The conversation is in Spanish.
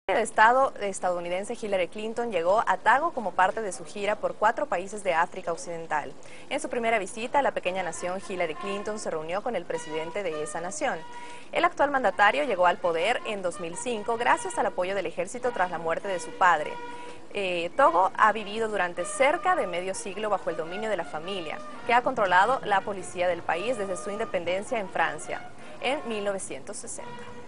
de Estado estadounidense Hillary Clinton llegó a Togo como parte de su gira por 4 países de África Occidental. En su primera visita a la pequeña nación, Hillary Clinton se reunió con el presidente de esa nación. El actual mandatario llegó al poder en 2005 gracias al apoyo del ejército tras la muerte de su padre. Togo ha vivido durante cerca de medio siglo bajo el dominio de la familia, que ha controlado la policía del país desde su independencia en Francia en 1960.